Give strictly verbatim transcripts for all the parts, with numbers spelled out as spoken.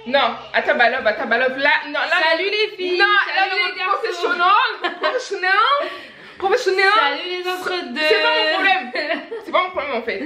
Non, Atabalov, Atabalov, là, non, là. Salut les filles. Non, salut là, les garçons. professionnel, professionnel, professionnel. Salut les entre-deux. C'est pas mon problème. C'est pas mon problème en fait.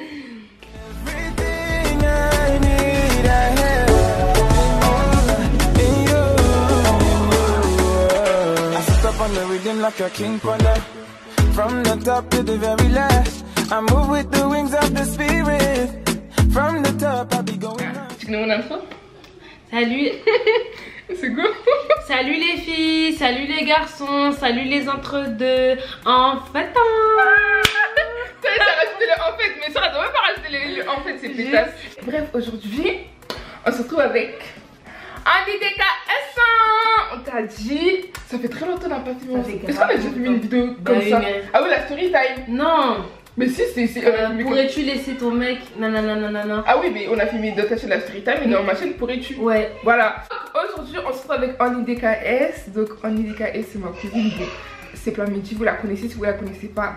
On the rhythm like a king corner. From the top to the very last, I move with the wings of the spirit. From the top, I be going on. Tu connais mon intro? Salut. C'est cool. Salut les filles, salut les garçons, salut les entre-deux. En fait, Ça, ça a rajouté le en fait, mais ça, on va même pas rajouter le, le en fait, c'est pétasse. Bref, aujourd'hui, on se retrouve avec Annie D K S un. On t'a dit, ça fait très longtemps qu'on n'a pas filmé. Est-ce qu'on a déjà filmé une vidéo bah comme oui, ça mais... Ah oui, la story time. Non. Mais si, c'est. Euh, euh, pourrais-tu laisser ton mec? Non, non, non, non, non, non. Ah oui, mais on a filmé d'autres chaînes de la story time, mais dans ma chaîne, pourrais-tu? Ouais. Voilà. Aujourd'hui, on se retrouve avec Annie D K S. Donc, Annie D K S, c'est ma cousine. C'est plein midi, vous la connaissez. Si vous la connaissez pas,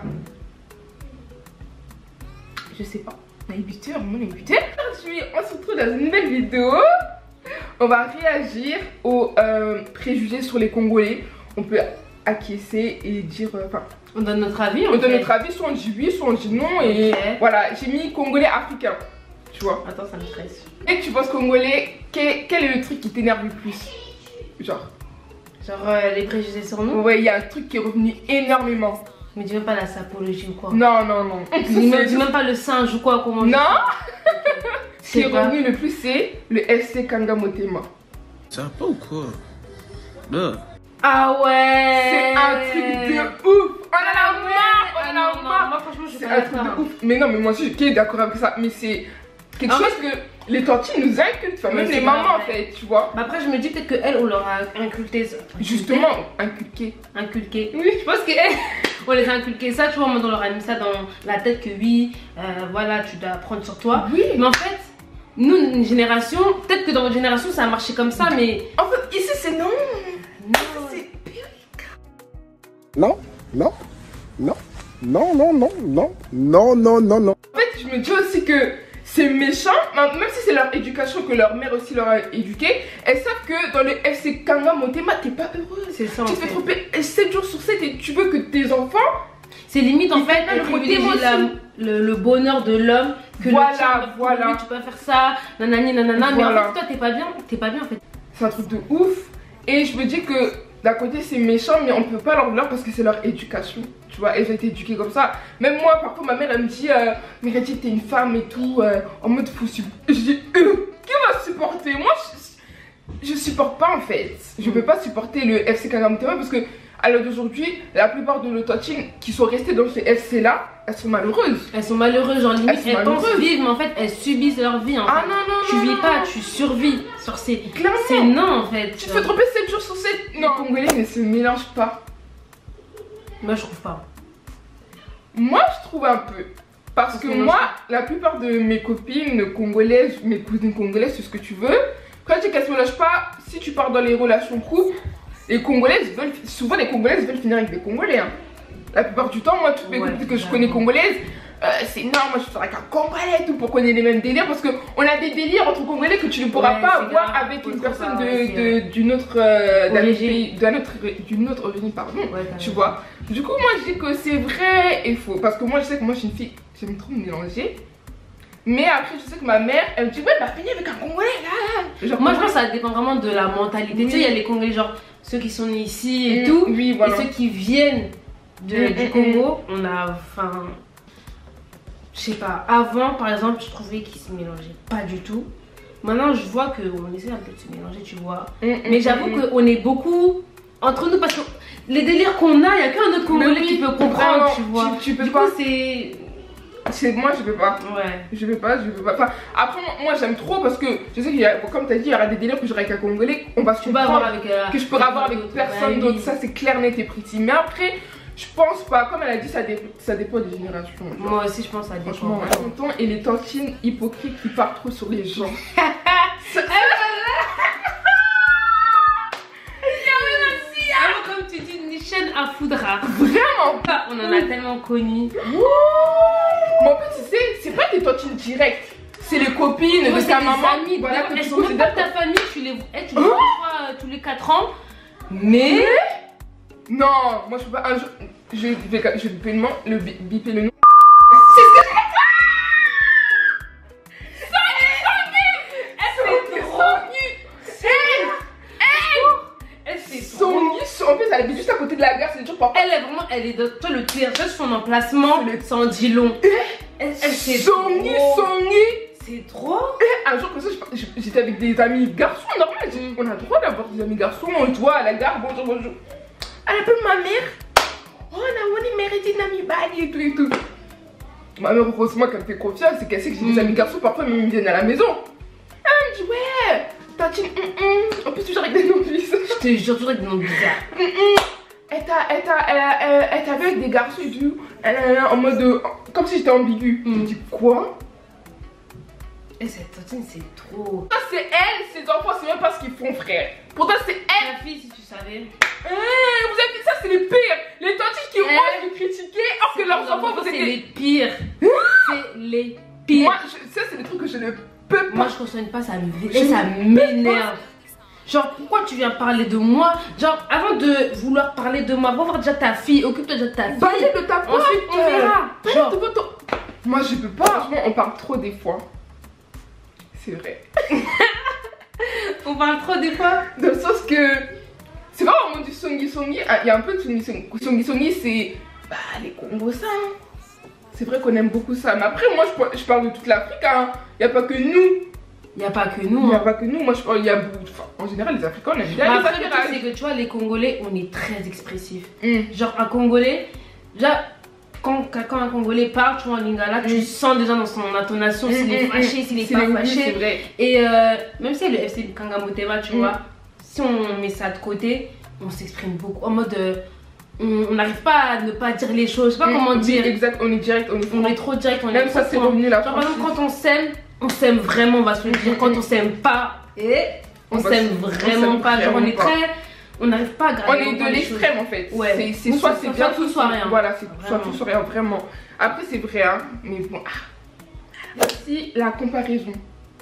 je sais pas. On a débuté, on a débuté. Aujourd'hui, on se retrouve dans une nouvelle vidéo. On va réagir aux euh, préjugés sur les Congolais. On peut acquiescer et dire. Enfin. Euh, on donne notre avis. On donne notre avis, soit on dit oui, soit on dit non. Et okay. Voilà, j'ai mis Congolais africain. Tu vois. Attends, ça me stresse. Et tu penses Congolais, quel, quel est le truc qui t'énerve le plus? Genre. Genre euh, les préjugés sur nous? Ouais, il y a un truc qui est revenu énormément. Mais dis même pas la sapologie ou quoi? Non, non, non. Dis même, dis même pas le singe ou quoi? Comment? Non. Ce qui est pas. Revenu le plus, c'est le F C Kanga Motema. Ça va pas ou quoi? Là. Ah ouais. C'est un truc de ouf. On en a marre. On en a marre. Moi franchement je suis pas d'accord. C'est un truc de ouf. Mais non, mais moi aussi je suis d'accord avec ça. Mais c'est quelque chose que les tantis nous inculquent. Enfin, même les mamans en fait, tu vois. Bah après je me dis peut-être qu'elles on leur a inculqué ça. Justement, inculqué. Inculqué. Oui. Je pense qu'elles on les a inculqué ça, tu vois, on leur a mis ça dans la tête que oui, euh, voilà, tu dois prendre sur toi. Oui. Mais en fait, nous, une génération, peut-être que dans votre génération ça a marché comme ça, mais. En fait, ici c'est non. Non. Non, non, non, non, non, non, non, non, non, non, non. En fait, je me dis aussi que c'est méchant, même si c'est leur éducation que leur mère aussi leur a éduqué. Elles savent que dans le F C Kanga Motema, t'es pas heureux. C'est ça. Tu te fais tromper sept jours sur sept et tu veux que tes enfants. C'est limite en fait le, le, le bonheur de l'homme. Que voilà, le tien, voilà. Lui, tu peux faire ça, nanani, nanana. Voilà. Mais en fait, toi, t'es pas bien, t'es pas bien en fait. C'est un truc de ouf. Et je me dis que d'un côté c'est méchant, mais on peut pas leur vouloir parce que c'est leur éducation. Tu vois, elles ont été éduquées comme ça. Même moi, parfois, ma mère elle me dit euh, mais Reddy, t'es une femme et tout, euh, en mode fou. Je dis euh, qui va supporter? Moi, je, je supporte pas en fait. Je peux pas supporter le F C Kanga Motema parce que à l'heure d'aujourd'hui, la plupart de nos tantines qui sont restées dans ce F C là, elles sont malheureuses. Elles sont malheureuses, genre limite elles, elles pensent vivre, mais en fait elles subissent leur vie en ah fait. non, non, tu non, vis non, pas, non. tu survis sur ces. Clairement. C'est non en fait. Tu te fais tromper sept jours sur sept. Les Congolais ne se mélangent pas. Moi je trouve pas. Moi je trouve un peu. Parce que moi, la plupart de mes copines congolaises, mes cousines congolaises, c'est ce que tu veux. Quand je dis qu'elles se mélangent pas, si tu pars dans les relations couple, les Congolaises veulent, souvent les Congolaises veulent finir avec des Congolais. Hein. La plupart du temps, moi, toutes mes ouais, copines que je connais congolaises, euh, c'est non, moi je suis avec un Congolais tout pour qu'on ait les mêmes délires. Parce qu'on a des délires entre Congolais que tu ne pourras ouais, pas avoir grave. Avec une personne d'une autre euh, d'un autre d'une autre origine, pardon. Ouais, tu vois. Du coup, moi je dis que c'est vrai et faux. Parce que moi je sais que moi je suis une fille, j'aime trop me mélanger. Mais après, je sais que ma mère, elle me dit ouais, bah fini avec un Congolais là. Genre, moi je pense que ça dépend vraiment de la mentalité. Oui. Tu sais, il y a les Congolais, genre ceux qui sont nés ici et mmh, tout, oui, voilà. Et ceux qui viennent de, mmh, du Congo. Mmh. On a, enfin, je sais pas. Avant, par exemple, je trouvais qu'ils se mélangeaient pas du tout. Maintenant, je vois qu'on essaie un peu de se mélanger, tu vois. Mmh, mais j'avoue mmh. qu'on est beaucoup entre nous parce que les délires qu'on a, il y a qu'un autre Congolais oui, qui peut comprendre, vraiment, tu vois. Tu, tu peux du pas. coup, c'est moi je veux pas. Ouais. Je veux pas, je veux pas. Enfin, après moi j'aime trop parce que je sais qu'il y a, comme tu as dit, il y aura des délires que j'aurai avec un Congolais, on va se comprendre, avec, euh, que je pourrais avoir avec personne d'autre. Ça c'est clair, net et précis. Mais après, je pense pas, comme elle a dit, ça, dé ça dépend des générations. Genre. Moi aussi je pense que ça dépend. Franchement, longtemps et les tantines hypocrites qui partent trop sur les gens. ça, comme tu dis, une chaîne à foudra. Vraiment. On en a tellement connu. Mais en fait, tu sais, c'est pas des tantines directes. C'est les copines de ta maman. Amis, voilà, elles sont même pas ta famille, tu les les, eh, tu les vois euh, tous les quatre ans. Mais. Non, moi je peux pas. Un jour, je vais, je vais biper le nom. Le bi- biper le nom. En fait, elle est juste à côté de la gare, c'est toujours pas. Elle est vraiment, elle est de toi le pire, juste son emplacement, le sans dit long. Elle, elle c'est Sonny, Sonny. C'est trop. Un jour comme ça, j'étais avec des amis garçons, normal. On a le droit d'avoir des amis garçons, on voit à la gare, bonjour, bonjour. Elle appelle ma mère. Oh, on a une mérité d'ami bali et tout et tout. Ma mère, heureusement qu'elle me fait confiance, c'est qu'elle sait que j'ai des amis garçons, parfois même ils viennent à la maison. Elle me dit, ouais, Tatine, mm, mm. En plus, toujours avec des noms bizarres. Je te jure, toujours avec des noms bizarres. Mm, mm. Elle t'a, elle t'a, elle, elle, elle t'a vu avec des garçons et tout. Elle, elle, elle, en mode, euh, comme si j'étais ambiguë. Mm. Je dis, quoi? Et cette Tatine, c'est trop. Ça, c'est elle, ses enfants, c'est même pas ce qu'ils font, frère. Pourtant, c'est elle. Ta fille, si tu savais. Eh, vous avez dit ça, c'est les pires. Les tantiques qui Eh. osent nous critiquer alors que leurs enfants, vous c'est êtes les pires. C'est les pires. Moi, je, ça, c'est des trucs que je ne peux pas. Moi, je consomme pas, ça me Je et ça ne m'énerve. Genre, pourquoi tu viens parler de moi? Genre, avant de vouloir parler de moi, va voir déjà ta fille, occupe-toi déjà de ta fille. Baillez de ta porte. Ensuite, on verra. Baillez Genre, de votre- Moi, je peux pas. Franchement, on parle trop des fois. C'est vrai. on parle trop des fois. Dans le sens que c'est pas vraiment du songi songi. Ah, il y a un peu de songi songi. Songi songi, c'est bah, les Congos, ça. Hein. C'est vrai qu'on aime beaucoup ça. Mais après, moi, je, je parle de toute l'Afrique. Hein. Il n'y a pas que nous. Il n'y a pas que Il nous. n'y a Hein. pas que nous. Moi, je parle. Il y a beaucoup. Enfin, en général, les Africains, on aime bien Mais les après, le truc, Africains. c'est que tu vois, les Congolais, on est très expressifs. Mm. Genre, un Congolais, déjà, quand, quand un Congolais parle, tu vois, en lingala, tu Mm. sens déjà dans son intonation Mm, s'il est mm, fâché, s'il est C'est pas les- oui, fâché. c'est vrai. Et euh, même si le F C Kangamotema, tu Mm. vois, si on met ça de côté, on s'exprime beaucoup. En mode, euh, on n'arrive pas à ne pas dire les choses. Je sais pas Mm, comment oui, dire. Exact, on est direct, on est On franc. est trop direct, on est Même trop ça, c'est franc. revenu la Genre, par exemple, franchise. quand on s'aime, on s'aime vraiment, on va se le dire. Quand on s'aime pas, et on On va s'aime se- on vraiment s'aime pas. Genre, on vraiment est pas. très. On n'arrive pas à On graver est autant de les l'extrême en fait. Ouais. C'est- C'est Nous, soit c'est c'est soit bien, tout, soit rien. Voilà, c'est soit Vraiment. tout, soit rien, vraiment. Après, c'est vrai, hein. Mais bon. Ah. Si la comparaison.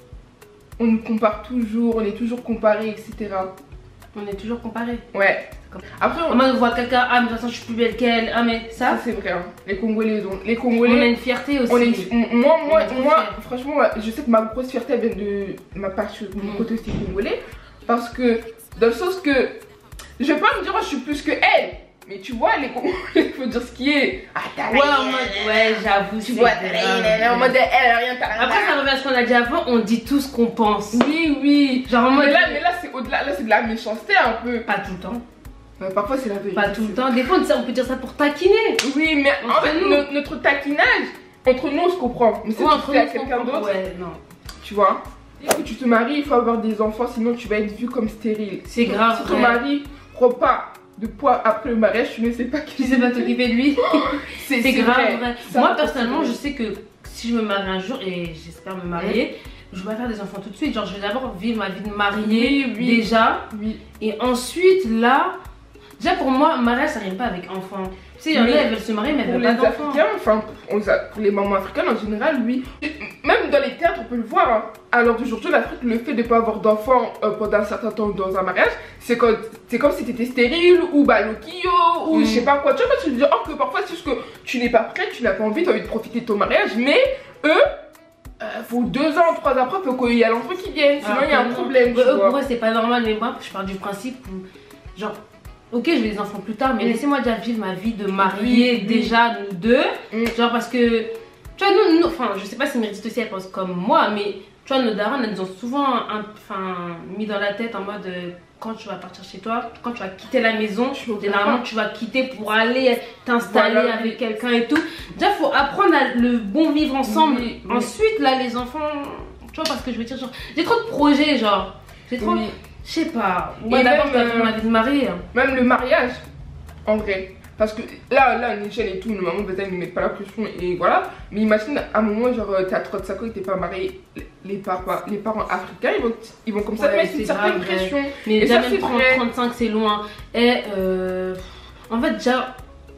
On nous compare toujours, on est toujours comparé, et cetera. On est toujours comparés. Ouais. Après, En on... mode, on voit quelqu'un, ah, mais de toute façon, je suis plus belle qu'elle. Ah, mais ça, ça, c'est vrai. Hein. Les Congolais, donc. Les on a Congolais. une fierté aussi. On est, on- moi, moi, On est trop moi, fiers. franchement, je sais que ma grosse fierté elle vient de ma part sur mon Mm. côté aussi congolais. Parce que, dans le sens que, je vais pas me dire, oh, je suis plus que elle. Mais tu vois, les Congolais, il faut dire ce qui est. Ah, t'as Ouais, rien. en mode, ouais, j'avoue. Tu c'est vois, grave. elle est en mode elle, rien, t'as rien. Après, ça revient à ce qu'on a dit avant, on dit tout ce qu'on pense. Oui, oui. Genre en mode. Mais là, mais là c'est au-delà, là c'est de la méchanceté un peu. Pas tout le temps. Mais parfois c'est la vérité. Pas tout le temps. Des fois, on dit ça, on peut dire ça pour taquiner. Oui, mais en Entre fait, nous. no- notre taquinage, entre nous on se comprend. Mais si Ouais, tu entre fais à nous, quelqu'un on d'autre, comprend. Ouais, non. tu vois. Dès que tu te maries, il faut avoir des enfants, sinon tu vas être vu comme stérile. C'est Si- grave, Si ton vrai. mari repart de poids après le mariage, tu ne sais pas qui Tu sais pas t'occuper de lui. C'est C'est grave vrai. Ça Moi va, personnellement, c'est je vrai. sais que si je me marie un jour et j'espère me marier, je vais pas faire des enfants tout de suite. Genre, je vais d'abord vivre ma vie de mariée Oui, oui. déjà. Oui. Et ensuite, là, déjà pour moi, mariage ça rime pas avec enfant. Tu sais, il y en a, Mais elles veulent se marier, mais elles Pour veulent les pas d'enfants. Africains, enfin pour, on- pour les mamans africaines en général, oui. Même dans les théâtres, on peut le voir. Hein. À l'heure d'aujourd'hui, l'Afrique, le fait de ne pas avoir d'enfants euh, pendant un certain temps dans un mariage, c'est quand- c'est comme si tu étais stérile ou balokio ou Mm. je sais pas quoi. Tu vois, tu veux dire, oh, que parfois c'est juste que tu n'es pas prête, tu n'as pas envie, tu as envie de profiter de ton mariage, mais eux, euh, faut deux ans, trois ans après, faut qu'il y ait l'enfant qui vienne. Sinon, Ah, il y a un non. problème. Ouais, Tu eux, vois. pour eux, c'est pas normal, mais moi, je pars du principe où, genre, ok, je vais des enfants plus tard, mais Mm. laissez-moi déjà vivre ma vie de mariée, Oui, oui. déjà, nous deux. Mm. Genre, parce que, tu vois, nous, nous enfin, je sais pas si Méritite aussi, elle pense comme moi, mais tu vois, nos darons, elles nous ont souvent un, enfin, mis dans la tête en mode, euh, quand tu vas partir chez toi, quand tu vas quitter la maison, Je suis généralement, tu vas quitter pour aller t'installer Voilà. avec quelqu'un et tout. Déjà, faut apprendre à le bon vivre ensemble. Oui, oui. Ensuite, là, les enfants, tu vois, parce que je veux dire, genre, j'ai trop de projets, genre. J'ai trop. Oui. Je sais pas. Et Moi d'abord, même, je dois faire euh, ma vie de mariée. hein. Même le mariage, en vrai. Parce que là, là, on est jeune et tout, nos mamans, peut-être, ils ne mettent pas la pression et voilà. Mais imagine, à un moment, genre, t'es à trente-cinq ans et t'es pas marié, les parents, les parents africains, ils vont, ils vont comme ça te Ouais, mettre une c'est certaine grave, pression. Mais Et déjà, ça, même c'est trente, vrai. trente-cinq, c'est loin. Et euh, en fait, déjà,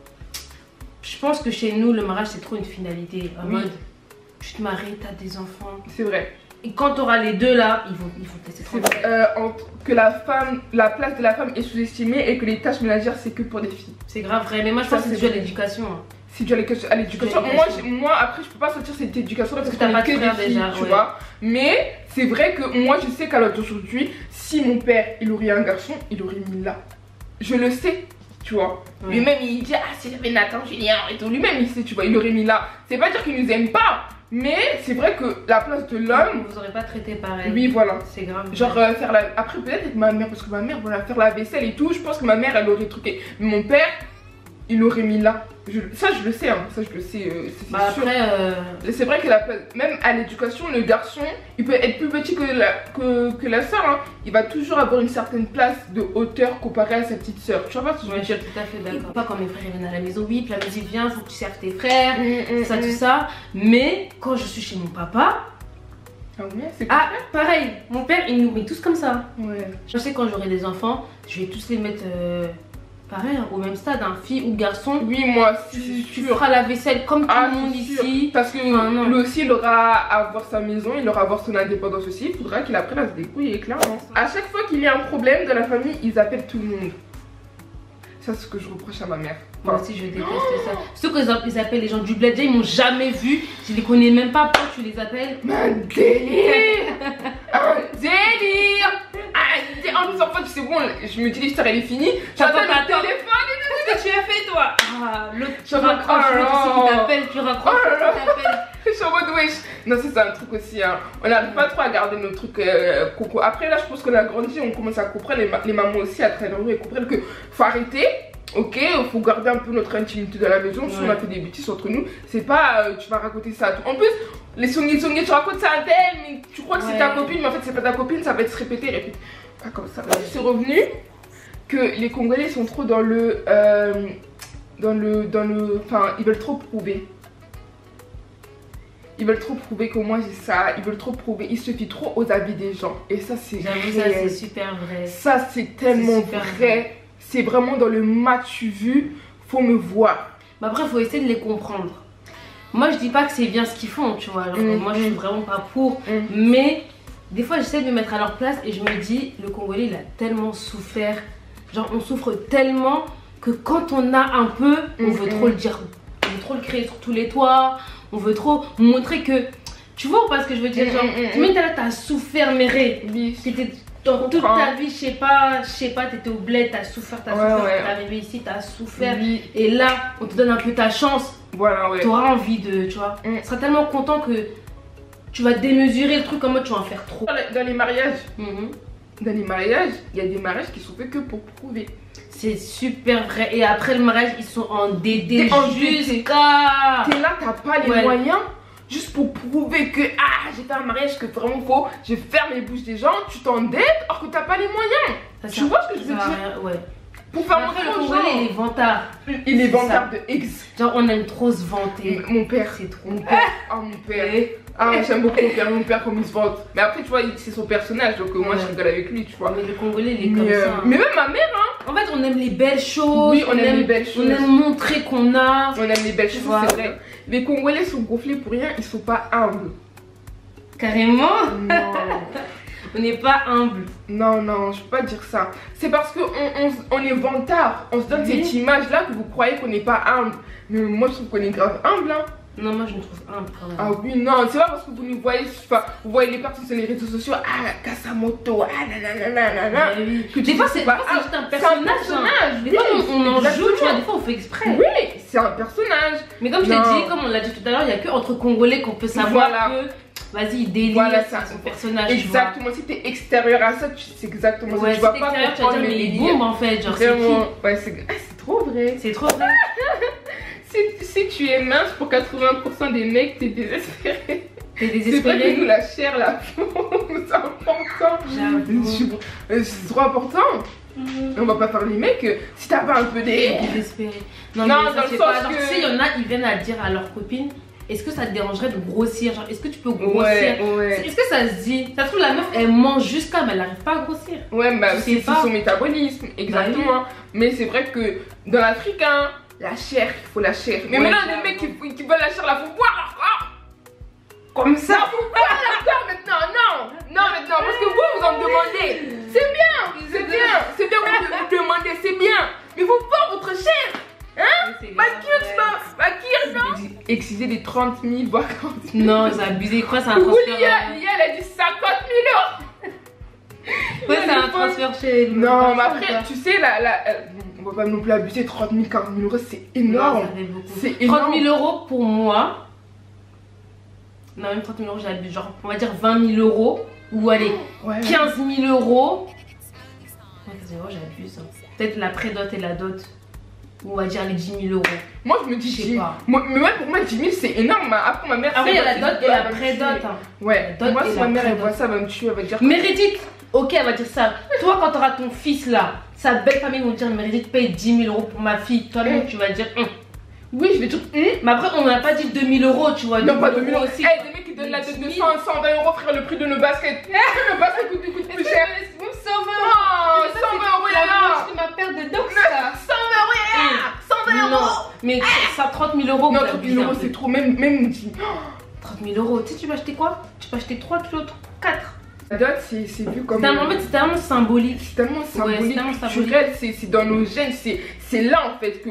je pense que chez nous, le mariage, c'est trop une finalité. En Oui. mode, tu te maries, t'as des enfants. C'est vrai. Et quand tu auras les deux là, ils vont, ils vont te laisser tranquille. Euh, entre- que la femme, la place de la femme est sous-estimée et que les tâches ménagères c'est que pour des filles. C'est grave vrai, mais moi je Ça, pense que c'est c'est dû à vrai. l'éducation. Hein. Si tu as l'éducation, à l'éducation, moi, j'ai- moi après je peux pas sortir cette éducation là parce que T'as t'as pas que de des frère filles, déjà, tu ouais. vois. Mais c'est vrai que moi je sais qu'à l'heure d'aujourd'hui, si mon père il aurait un garçon, il aurait mis là. Je le sais, tu vois. Ouais. Lui-même il dit ah si j'avais Nathan, Julien et tout, lui-même il sait, tu vois, il aurait mis là. C'est pas dire qu'il nous aime pas, mais c'est vrai que la place de l'homme, Vous aurez pas traité pareil. oui voilà. C'est grave. Genre euh, faire la... Après peut-être avec ma mère, parce que ma mère, voilà, faire la vaisselle et tout, je pense que ma mère elle aurait truqué. Mais mon père, il aurait mis là. Je... Ça je le sais, hein. Ça je le sais, euh, c'est c'est Bah sûr. après, euh, C'est vrai que la... même à l'éducation, le garçon, il peut être plus petit que la, que, que la soeur. Hein. Il va toujours avoir une certaine place de hauteur comparée à sa petite soeur. Tu vois pas ce que je ouais, veux je dire? suis tout à fait d'accord. Pas quand mes frères ils viennent à la maison, oui, puis la musique vient, faut que tu serves tes frères, Mm, mm, ça, mm. tout ça. Mais quand je suis chez mon papa, Ah ouais, c'est ah, pareil, mon père il nous met tous comme ça. ouais. Je sais quand j'aurai des enfants, je vais tous les mettre euh, pareil, hein, au même stade, hein, fille ou garçon. Oui, moi, Tu, c'est tu sûr. feras la vaisselle comme tout Ah, le monde c'est sûr. ici. Parce que Ah, non. lui aussi, il aura à avoir sa maison, il aura à avoir son indépendance aussi. Il faudra qu'il apprenne à se débrouiller, clairement. À chaque fois qu'il y a un problème dans la famille, ils appellent tout le monde. Ça, c'est ce que je reproche à ma mère. Moi aussi je déteste ça. Surtout qu'ils ils appellent les gens du bled, ils m'ont jamais vu. Je les connais même pas, pourquoi tu les appelles? Mais un délire Un délire Un délire. En plus, en fait, c'est bon, je me dis l'histoire elle est finie. J'attends Attends, le attends. téléphone et tout. Qu'est-ce que tu as fait toi? Ah, l'autre, tu Je raccroches, raccroche, l'autre aussi oh. qui t'appelle, tu raccroches, Oh là là. l'autre qui t'appelle. Je suis en mode wesh. Non, ça c'est un truc aussi. Hein. On n'arrive pas trop à garder nos trucs euh, coco. Après, là, je pense qu'on a grandi, on commence à comprendre. Les, ma les mamans aussi, à travers nous, elles comprennent que faut arrêter. Ok, il faut garder un peu notre intimité dans la maison. Si Ouais. on a fait des bêtises entre nous, c'est pas euh, tu vas raconter ça à tout. En plus, les sonniers, sonniers, tu racontes ça à tel, mais tu crois que c'est Ouais. ta copine, mais en fait, c'est pas ta copine, ça va être se répéter, répéter. Pas comme ça. C'est revenu que les Congolais sont trop dans le. Euh, dans le. Dans le. Enfin, ils veulent trop prouver. Ils veulent trop prouver que moi j'ai ça, ils veulent trop prouver, ils se fient trop aux avis des gens. Et ça, c'est J'avoue, ça réel. c'est super vrai. Ça, c'est tellement C'est super vrai. C'est vraiment dans le match vu, faut me voir. Mais après, faut essayer de les comprendre. Moi, je dis pas que c'est bien ce qu'ils font, tu vois. Genre, Mm, moi, je suis mm. vraiment pas pour. Mm. Mais des fois, j'essaie de me mettre à leur place et je me dis, le Congolais, il a tellement souffert. Genre, on souffre tellement que quand on a un peu, on Mm, veut mm. trop le dire. On veut trop le créer sur tous les toits. On veut trop montrer que. Tu vois ou pas ce que je veux dire? Mm, Genre, mm, mm, tu mets, t'as t'as souffert, mais ré. Oui. C'était dans toute comprends. ta vie, je sais pas, je sais pas, t'étais au bled, t'as souffert, t'as Ouais, souffert, ouais. t'es arrivé ici, t'as souffert. Oui. Et là, on te donne un peu ta chance, Voilà, ouais. t'auras envie de, tu vois. Mm. Tu seras tellement content que tu vas démesurer le truc en mode tu vas en faire trop. Dans les- Dans les mariages, Mhm. dans les mariages, il y a des mariages qui sont faits que pour prouver. C'est super vrai. Et après le mariage, ils sont en dédé T'es endetté. jusqu'à. T'es là, t'as pas les Ouais. moyens, juste pour prouver que ah j'ai fait un mariage que vraiment faut, je ferme les bouches des gens, tu t'endettes alors que t'as pas les moyens. Ça Tu sert- vois ce que je ça veux sert à dire? rien, ouais. Pour faire Mais après, montrer le aux Congolais, il gens. est vantard. Il est c'est vantard de ex. Genre, on aime trop se vanter. Mon père, C'est trop. mon père, ah mon père. Et- Ah j'aime beaucoup mon père, mon père comme il se vante. Mais après tu vois, il- c'est son personnage donc euh, moi Ouais. je rigole avec lui, tu vois. Mais le Congolais, il est comme Mais, euh, ça. hein. mais même ma mère, hein, En fait, on aime les belles choses. Oui, on aime les belles On choses. aime montrer qu'on a. on aime les belles Tu choses, vois. c'est vrai. Les Congolais sont gonflés pour rien, ils sont pas humbles. Carrément. Non. On n'est pas humble. Non, non, je peux pas dire ça. C'est parce qu'on on, on est vantard. On se donne Oui. cette image-là que vous croyez qu'on n'est pas humble. Mais moi, je trouve qu'on est grave humble. Hein. Non, moi je me trouve humble quand même. Ah oui, non, c'est pas parce que vous nous voyez, enfin, vous voyez les personnes sur les réseaux sociaux, ah, Kasamoto, ah, nanana, nanana. Mais oui. Que tu Des fois, dis, c'est pas des fois, c'est humble. juste un C'est un personnage. hein. personnage, Des oui, fois, on, on en exactement. joue, tu vois, des fois, on fait exprès. Oui, c'est un personnage. Mais comme je l'ai Non. dit, comme on l'a dit tout à l'heure, il n'y a que entre Congolais qu'on peut savoir Voilà. que, vas-y, il délire, Voilà, c'est ça. son personnage. Exactement, si t'es extérieur à ça, tu- c'est exactement Tu ça. vois. Ouais, Tu si vas t'es pas extérieur, tu vas comprendre dire, le mais il délire. bombe en fait, genre, c'est Vraiment, qui? ouais, c'est ah, c'est trop vrai. C'est trop vrai. Si, si tu es mince, pour quatre-vingts pour cent des mecs, t'es désespéré. T'es C'est vrai que désespéré. nous, la chair, la peau, c'est important. J'avoue. Je- euh, C'est trop important. On va pas faire les mecs, euh, si t'as pas un peu des... Désespéré. Non, Non, mais dans ça le c'est sens pas. Genre, que- tu sais, il y en a, ils viennent à dire à leur copine, est-ce que ça te dérangerait de grossir? Genre, est-ce que tu peux grossir? Ouais, ouais. Est-ce que ça se dit? Ça se trouve, la meuf, elle mange jusqu'à, mais elle n'arrive pas à grossir. Ouais, bah Tu c'est sais c'est pas. son métabolisme, exactement. Mais c'est vrai que dans l'africain, la chair, il faut la chair. Mais Ouais, maintenant, j'avoue. les mecs qui, qui veulent la chair, la faut boire leur corps. comme ça. Ah d'accord, maintenant, non. Non, maintenant, parce que vous, vous en demandez. C'est bien, c'est bien, c'est bien, vous vous demandez, c'est bien. Mais vous faites votre chair. Hein? Maquille, maquille, non? Exiger des trente mille, voire quarante mille. Non, c'est abusé. Quoi, c'est un Vous, transfert? Lia, Lia, elle a dit cinquante mille euros. Ouais, c'est un transfert chez. Non, mais après, tu sais, la, la, euh, on va pas non plus abuser. Trente mille, quarante mille euros, c'est énorme. C'est énorme. trente mille euros pour moi. Non, même trente mille euros, j'abuse. Genre, on va dire vingt mille euros. Ou allez, Ouais, ouais. quinze mille euros. quinze mille euros, j'abuse. Hein. Peut-être la pré-dot et la dot. Ou on va dire les dix mille euros. Moi, je me dis, Je sais dix- pas. moi, mais ouais, pour moi, dix mille, c'est énorme. Après, ma mère. Après, il y a la c'est- dot et elle la va me pré-dot. tuer. Hein. Ouais, La dot moi, et si la ma mère, elle pré-dot. voit ça, elle va me tuer. Elle va dire. Meredith, ok, elle va dire ça. Toi, quand tu auras ton fils là, sa belle famille vont dire Meredith paye dix mille euros pour ma fille. Toi-même, Mm. tu vas dire. Hum. Oui, je vais dire. Hum. Mais après, on n'a pas dit deux mille euros, tu vois. Non, pas deux mille euros aussi. Eh, des mecs qui donnent la dot de cent, cent vingt euros, frère, le prix de nos baskets. Le basket coûte, coûte plus cher. Même cent vingt Oh, cent vingt euros, là, là. C'est ma paire de docs, ça. cent vingt euros, là. cent vingt Non, euros. mais ça, trente mille euros. Non, vous trente mille abusez euros, un peu. c'est trop. Même, même dit. trente mille euros. Tu sais, tu peux acheter quoi? Tu peux acheter trois kilos, quatre. La dot, c'est c'est vu comme. C'est un- En fait, c'est tellement symbolique. C'est tellement symbolique, tellement symbolique. culturel, c'est c'est dans nos gènes, c'est c'est là en fait que.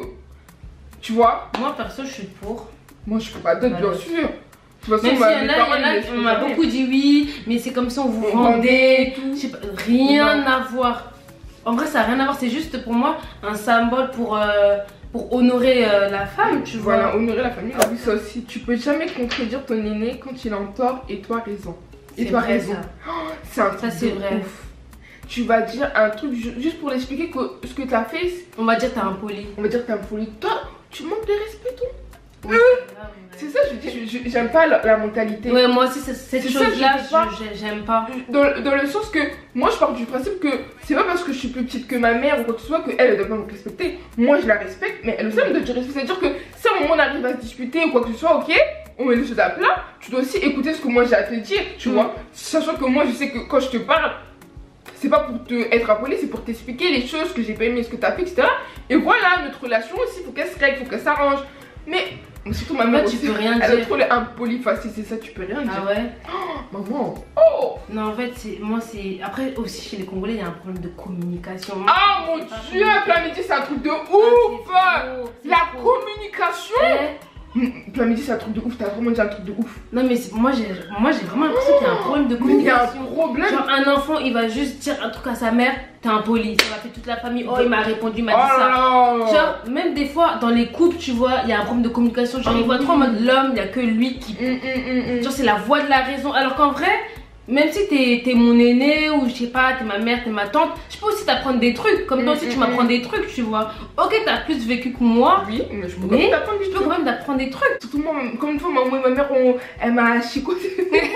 Tu vois, Moi, perso, je suis pour. moi je peux pas dot, Bah, bien ouais. sûr. De toute façon, Même s'il ma- y en mes a, parents, il y en ils a, me laissent on m'a jamais. beaucoup dit oui, mais c'est comme ça on vous On vendait. vendait et tout. Je sais pas, rien Non. à voir. En vrai, ça n'a rien à voir. C'est juste pour moi un symbole pour, euh, pour honorer euh, la femme, tu vois. Voilà, honorer la famille, oui, ça aussi. Tu peux jamais contredire ton aîné quand il a un tort et toi raison. Et C'est toi vrai, raison. ça. C'est un Ça, truc c'est de vrai. ouf. Tu vas dire un truc ju- juste pour l'expliquer que ce que tu as fait, c'est- On va dire t'es impoli. on va dire que t'es impoli. Toi, tu manques de respect, toi. Ouais, C'est ça, je dis, je- je- j'aime pas la, la mentalité. ouais, moi aussi, c'est- cette C'est ça, chose-là, je dis pas. je- je- j'aime pas. Dans, dans le sens que moi je pars du principe que c'est pas parce que je suis plus petite que ma mère ou quoi que ce soit qu'elle elle doit pas me respecter. Moi je la respecte, mais elle aussi elle doit te respecter. C'est-à-dire que si à un moment on arrive à se discuter ou quoi que ce soit, ok, on met les choses à plat, tu dois aussi écouter ce que moi j'ai à te dire, tu Mm. vois. Sachant que moi je sais que quand je te parle, c'est pas pour te être appelé, c'est pour t'expliquer les choses que j'ai pas aimé, ce que t'as fait, et cetera. Et voilà, notre relation aussi, faut qu'elle se règle, faut qu'elle s'arrange. Mais mais surtout ma mère Moi, tu aussi, peux rien elle dire. est trop impolie, facile, c'est ça, tu peux rien dire. Ah ouais? Maman, oh! Non, en fait, c'est moi, c'est. Après, aussi chez les Congolais, il y a un problème de communication. Ah mon C'est dieu, pas plein midi c'est un truc de Ah, ouf! c'est trop, c'est La trop. communication! Eh, Hmm, plein midi c'est un truc de ouf, t'as vraiment dit un truc de ouf. Non, mais c'est- moi, j'ai moi, j'ai vraiment l'impression qu'il y a un problème de Mais il y a un communication. problème! Genre, un enfant, il va juste dire un truc à sa mère, t'es impoli. Ça va faire toute la famille. Oh, il m'a répondu, il Oh m'a dit ça. là là! Genre, même des fois, dans les couples, tu vois, il y a un problème de communication. Genre, Ah ils voient oui. trop en mode l'homme, il n'y a que lui qui. Hum, hum, hum, hum. Genre, c'est la voix de la raison. Alors qu'en vrai, même si t'es es mon aîné ou je sais pas, t'es ma mère, t'es ma tante, je peux aussi t'apprendre des trucs. Comme toi Mm, aussi, mm, tu m'apprends mm. des trucs, tu vois. Ok, t'as plus vécu que moi, Oui, mais je peux mais pas t'apprendre du je peux tout. quand même t'apprendre des trucs. Surtout moi, comme une fois, moi et ma mère, on- elle m'a chicoté.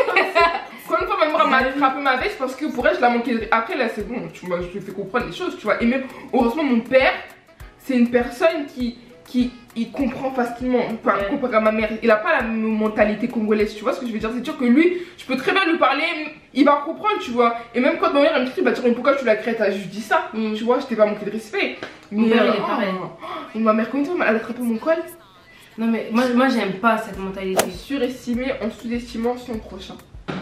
Quand une fois ma mère m'a attrapé ma veste parce que pour elle, je la manquais. de- Après, là, c'est bon, tu vois, je lui fais comprendre les choses, tu vois. Et même, heureusement, mon père, c'est une personne qui. qui il comprend facilement, enfin, Ouais. comparé à ma mère, il a pas la même mentalité congolaise, tu vois ce que je veux dire, c'est sûr que lui, je peux très bien lui parler, il va comprendre, tu vois, et même quand ma mère elle me dit, il va dire, mais pourquoi tu l'as créé, t'as juste dit ça, Mm. tu vois, je t'ai pas manqué de respect. Mon père, il est oh, pareil. oh, ma mère, combien de fois elle a attrapé mon col, Non, mais moi, moi j'aime pas cette mentalité. surestimé en sous-estimant son prochain.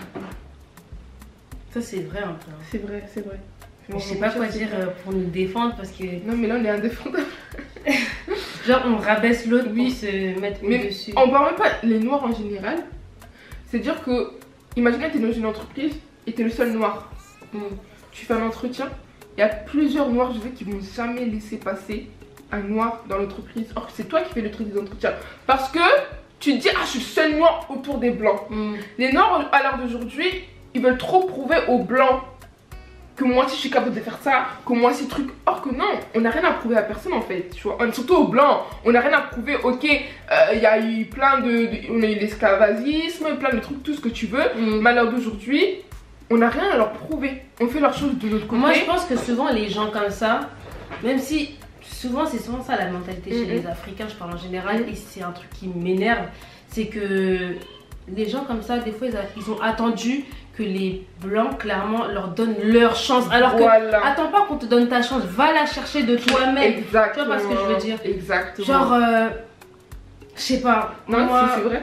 Ça, c'est vrai un peu. hein. C'est vrai, c'est vrai. Je sais pas quoi dire euh, pour nous défendre parce que, Non, mais là, on est indéfendable. genre, on rabaisse l'autre Oui. pour se mettre Mais au-dessus. on parle même pas les noirs en général. C'est-à-dire que, imaginez que tu es dans une entreprise et tu es le seul noir. Mm. Tu fais un entretien, il y a plusieurs noirs, je veux, qui vont jamais laisser passer un noir dans l'entreprise. Or, c'est toi qui fais le truc des entretiens. Parce que tu te dis, ah, je suis le seul noir autour des blancs. Mm. Les noirs, à l'heure d'aujourd'hui, ils veulent trop prouver aux blancs que moi aussi je suis capable de faire ça, que moi aussi truc. Or que non, on n'a rien à prouver à personne en fait, tu vois. On- surtout aux blancs, on n'a rien à prouver. Ok, il y a eu plein de, de- on a eu l'esclavagisme, plein de trucs, tout ce que tu veux. Mm. Mais à l'heure d'aujourd'hui, on n'a rien à leur prouver. On fait leurs choses de notre côté. Moi, je pense que souvent, les gens comme ça, même si souvent, c'est souvent ça la mentalité chez Mhm. les Africains, je parle en général, Mhm. et c'est un truc qui m'énerve, c'est que les gens comme ça, des fois, ils, a- ils ont attendu que les blancs, clairement, leur donnent leur chance. Alors que, Voilà. attends pas qu'on te donne ta chance, va la chercher de toi-même. Exactement. Tu vois pas ce que je veux dire? Exactement. Genre, euh, je sais pas. non, moi, c'est- c'est vrai.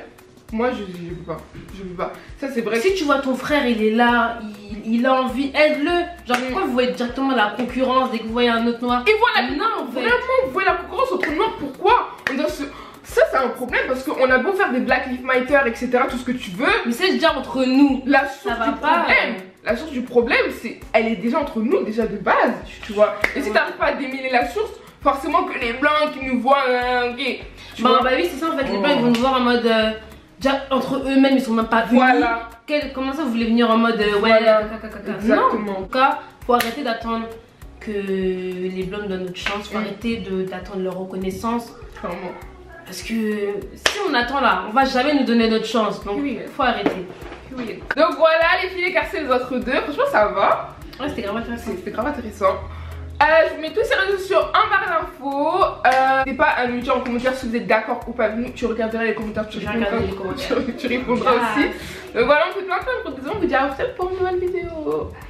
Moi, je ne veux pas. Je veux pas. Ça, c'est vrai. Si tu vois ton frère, il est là, il, il a envie, aide-le. Genre, pourquoi vous voyez directement la concurrence dès que vous voyez un autre noir? Et voilà, non, en fait. Vraiment, vous voyez la concurrence entre noirs, pourquoi on doit se... Ça, c'est un problème parce qu'on a beau faire des Black Lives Matter, et cetera, tout ce que tu veux. Mais c'est déjà entre nous. La source ça va du pas, problème, euh... la source du problème, c'est, elle est déjà entre nous, déjà de base, tu vois. Et si t'arrives pas à démêler la source, forcément que les blancs qui nous voient, euh, okay, tu bah, vois. bah oui, c'est ça en fait. Les oh. blancs, ils vont nous voir en mode. Euh, déjà, entre eux-mêmes, ils sont même pas unis. Voilà. Quel, comment ça, vous voulez venir en mode. Euh, ouais, voilà. caca, caca, caca. Exactement. Non, en tout cas, faut arrêter d'attendre que les blancs nous donnent notre chance. Faut mm. arrêter d'attendre leur reconnaissance. Clairement. Parce que si on attend là, on va jamais nous donner notre chance. Donc, oui. faut arrêter. Oui. Donc voilà, les filles écartées les autres deux. Franchement, ça va. Ouais, c'était grave intéressant. C'était grave intéressant. Euh, je vous mets tous ces réseaux sociaux en barre d'infos. Euh, N'hésitez pas à nous dire en commentaire si vous êtes d'accord ou pas avec nous. Tu regarderas les commentaires, tu, répondras, les commentaires. tu, tu répondras ah. aussi. Donc voilà, on fait plein plein de gros bisous. On vous dit à vous pour une nouvelle vidéo.